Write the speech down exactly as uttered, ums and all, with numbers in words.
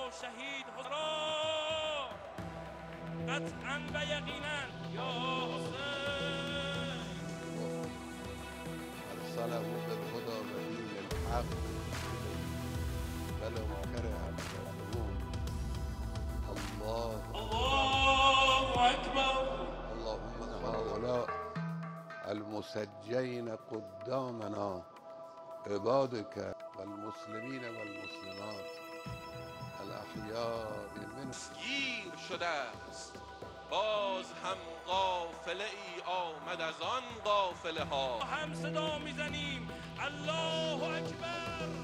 شهید حسین قطعا و یقینا یا حسین ارسله بالهدى ودين الحق ولو كره الكافرون. الله الله اکبر. اللهم هؤلاء المسجين قدامنا عبادك والمسلمين والمسلمات الاحیاء منهم. گیر شده است باز هم قافله ای آمد از آن قافله ها. هم صدا میزنیم الله اکبر.